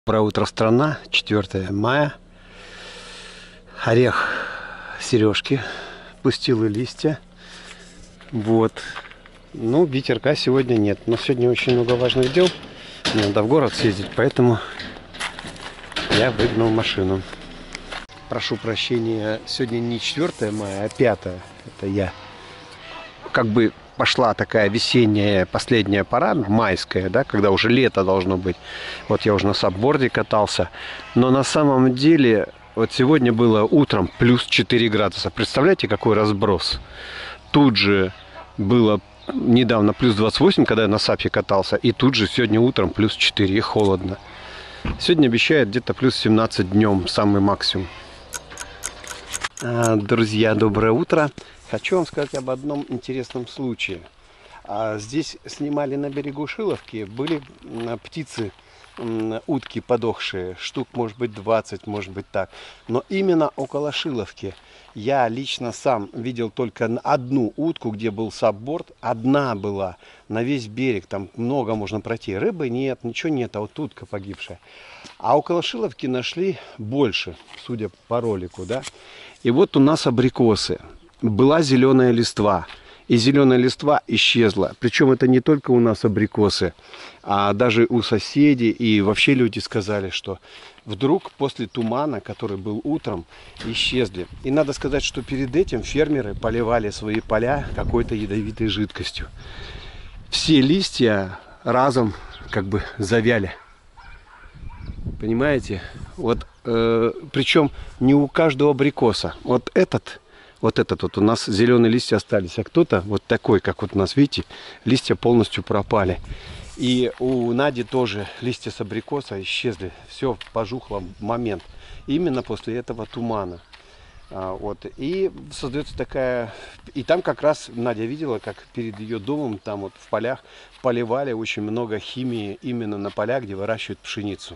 Доброе утро, страна. 4 мая. Орех сережки пустил и листья. Вот. Ну, ветерка сегодня нет. Но сегодня очень много важных дел. Мне надо в город съездить, поэтому я выгнал машину. Прошу прощения, сегодня не 4 мая, а 5. Это я. Как бы пошла такая весенняя последняя пора, майская, да, когда уже лето должно быть. Вот я уже на сабборде катался. Но на самом деле, вот сегодня было утром плюс 4 градуса. Представляете, какой разброс? Тут же было недавно плюс 28, когда я на сапе катался. И тут же сегодня утром плюс 4, и холодно. Сегодня обещают где-то плюс 17 днем, самый максимум. Друзья, доброе утро. Хочу вам сказать об одном интересном случае. Здесь снимали на берегу Шиловки, были птицы, утки подохшие, штук может быть 20, может быть так. Но именно около Шиловки я лично сам видел только одну утку, где был сабборд. Одна была на весь берег, там много можно пройти. Рыбы нет, ничего нет, а вот утка погибшая. А около Шиловки нашли больше, судя по ролику, да. И вот у нас абрикосы. Была зеленая листва, и зеленая листва исчезла. Причем это не только у нас абрикосы, а даже у соседей. И вообще люди сказали, что вдруг после тумана, который был утром, исчезли. И надо сказать, что перед этим фермеры поливали свои поля какой-то ядовитой жидкостью. Все листья разом как бы завяли. Понимаете? Вот, причем не у каждого абрикоса. Вот этот вот у нас зеленые листья остались, а кто-то вот такой, как вот у нас, видите, листья полностью пропали. И у Нади тоже листья с абрикоса исчезли, все пожухло в момент, именно после этого тумана. Вот. И создается такая... И там как раз Надя видела, как перед ее домом, там вот в полях, поливали очень много химии именно на полях, где выращивают пшеницу.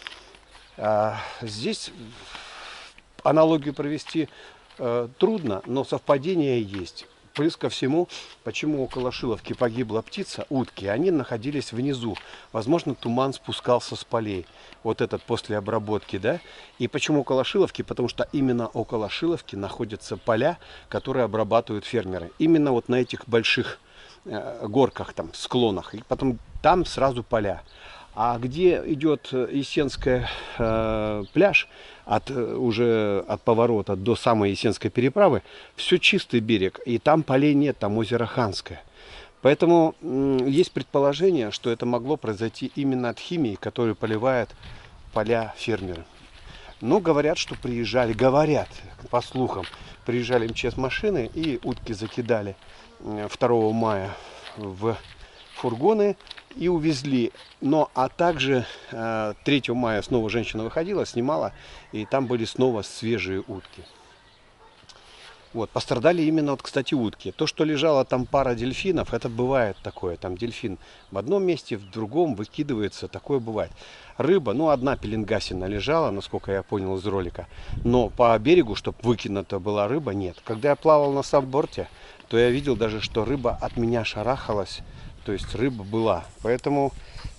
Здесь аналогию провести трудно, но совпадение есть. Плюс ко всему, почему около Шиловки погибла птица, утки, они находились внизу. Возможно, туман спускался с полей. Вот этот после обработки, да? И почему около Шиловки? Потому что именно около Шиловки находятся поля, которые обрабатывают фермеры. Именно вот на этих больших горках, там, склонах. И потом там сразу поля. А где идет Есенская пляж, уже от поворота до самой Есенской переправы, все чистый берег, и там полей нет, там озеро Ханское. Поэтому есть предположение, что это могло произойти именно от химии, которую поливают поля фермеры. Но говорят, что приезжали, по слухам, приезжали МЧС-машины и утки закидали 2 мая в фургоны и увезли. Но, а также 3 мая снова женщина выходила, снимала, и там были снова свежие утки. Вот, пострадали именно, вот, кстати, утки. То, что лежала там пара дельфинов, это бывает такое. Там дельфин в одном месте, в другом выкидывается, такое бывает. Рыба, ну, одна пеленгасина лежала, насколько я понял из ролика. Но по берегу, чтобы выкинута была рыба, нет. Когда я плавал на сабборде, то я видел даже, что рыба от меня шарахалась. То есть рыба была. Поэтому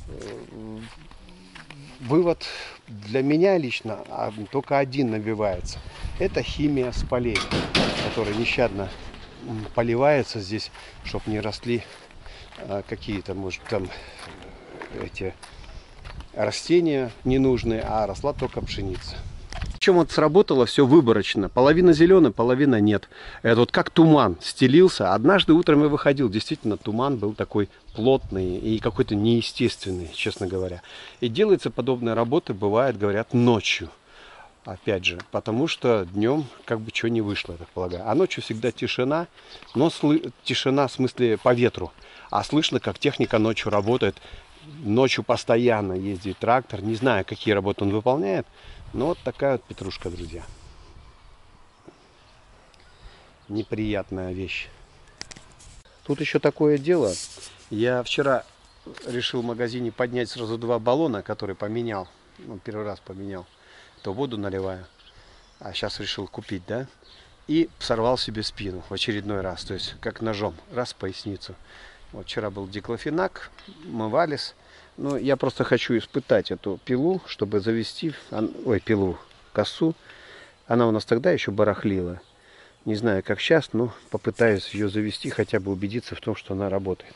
вывод для меня лично только один набивается. Это химия с полей, которая нещадно поливается здесь, чтобы не росли какие-то, может, там эти растения ненужные, а росла только пшеница. Причем вот сработало все выборочно. Половина зеленая, половина нет. Это вот как туман стелился. Однажды утром я выходил. Действительно, туман был такой плотный и какой-то неестественный, честно говоря. И делается подобная работа, бывает, говорят, ночью. Опять же, потому что днем как бы что не вышло, я так полагаю. А ночью всегда тишина, но тишина в смысле по ветру. А слышно, как техника ночью работает. Ночью постоянно ездит трактор. Не знаю, какие работы он выполняет. Но вот такая вот петрушка, друзья. Неприятная вещь. Тут еще такое дело. Я вчера решил в магазине поднять сразу 2 баллона, которые поменял. Ну, первый раз поменял. То воду наливаю. А сейчас решил купить, да? И сорвал себе спину в очередной раз. То есть, как ножом. Раз в поясницу. Вот вчера был диклофенак, мывались. Но я просто хочу испытать эту пилу, чтобы завести, косу. Она у нас тогда еще барахлила. Не знаю, как сейчас, но попытаюсь ее завести, хотя бы убедиться в том, что она работает.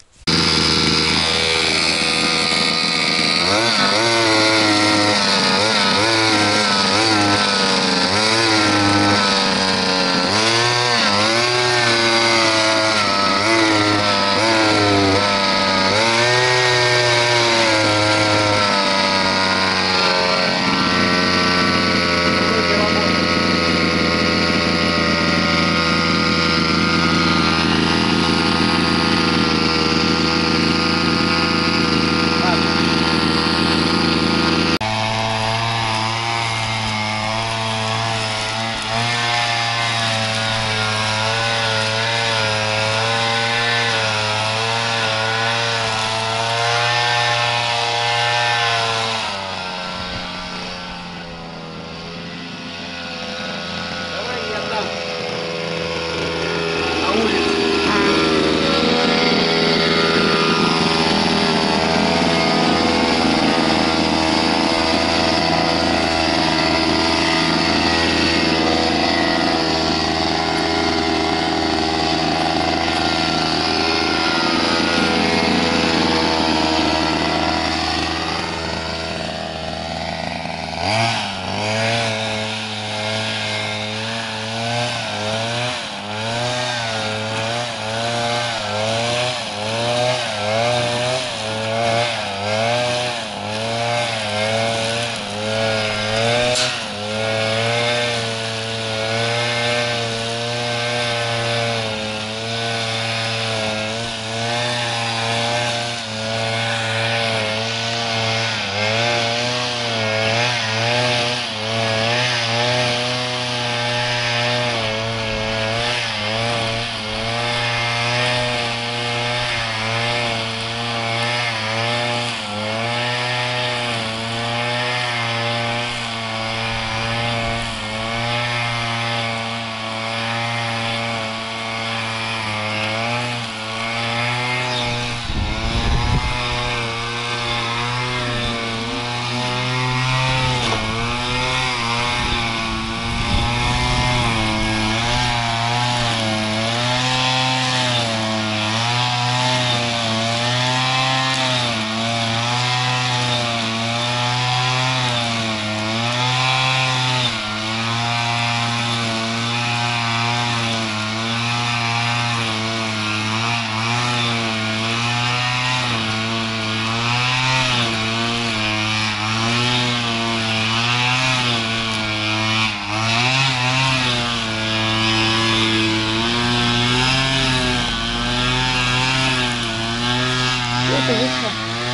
Это вышло.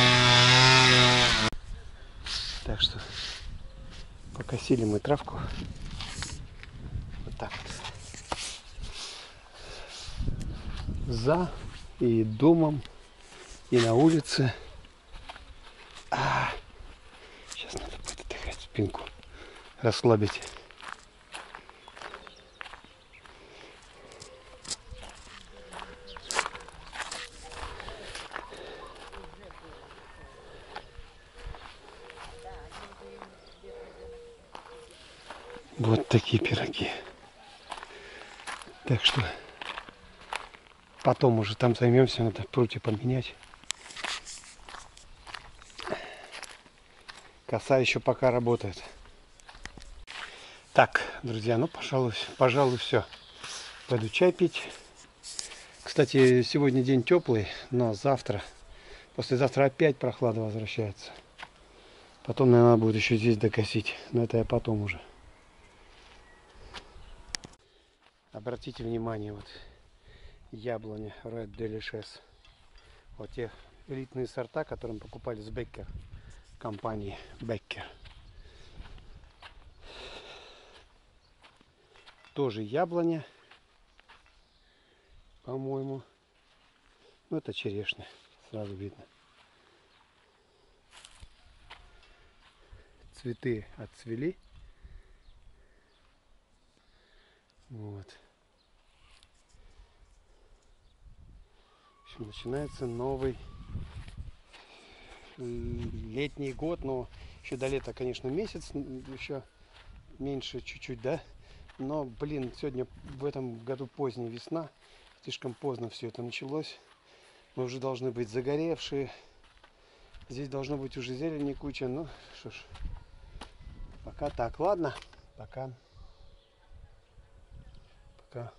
Так что покосили мы травку. Вот так вот. За и домом, и на улице. Сейчас надо будет отдыхать, спинку расслабить. Вот такие пироги. Так что потом уже там займемся, надо прутья поменять. Коса еще пока работает. Так, друзья, ну пожалуй все. Пойду чай пить. Кстати, сегодня день теплый, но завтра, послезавтра опять прохлада возвращается. Потом, наверное, надо будет еще здесь докосить, но это я потом уже. Обратите внимание, вот яблоня Red Delicious. Вот те элитные сорта, которые мы покупали с Becker, компании Becker. Тоже яблоня, по-моему. Ну, это черешня, сразу видно. Цветы отцвели. Вот. В общем, начинается новый летний год, но еще до лета, конечно, месяц, еще меньше чуть-чуть, да. Но, блин, сегодня в этом году поздняя весна, слишком поздно все это началось. Мы уже должны быть загоревшие. Здесь должно быть уже зелени куча. Ну, что ж, пока так. Ладно, пока. Пока.